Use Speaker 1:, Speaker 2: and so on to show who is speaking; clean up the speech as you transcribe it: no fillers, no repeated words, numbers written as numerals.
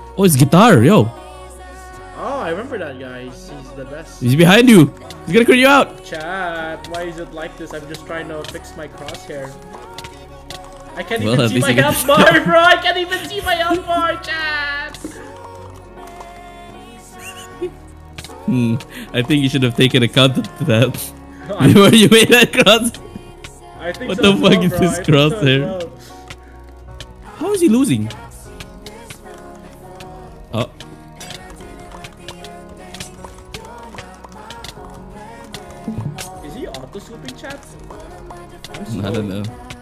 Speaker 1: Oh, it's guitar, yo.
Speaker 2: Oh, I remember that guy. He's the best.
Speaker 1: He's behind you. He's gonna crit you out.
Speaker 2: Chat, why is it like this? I'm just trying to fix my crosshair. I can't
Speaker 1: Well,
Speaker 2: even
Speaker 1: at
Speaker 2: see
Speaker 1: least
Speaker 2: my
Speaker 1: you get
Speaker 2: health bar, bro. I can't even see my health bar, chat.
Speaker 1: I think you should have taken account of that before you made that cross.
Speaker 2: I think
Speaker 1: What
Speaker 2: so
Speaker 1: the
Speaker 2: as
Speaker 1: fuck
Speaker 2: well,
Speaker 1: is
Speaker 2: bro.
Speaker 1: this
Speaker 2: I think so
Speaker 1: crosshair?
Speaker 2: as well.
Speaker 1: How is he losing? Oh.
Speaker 2: Is he auto swooping, chat?
Speaker 1: I don't know.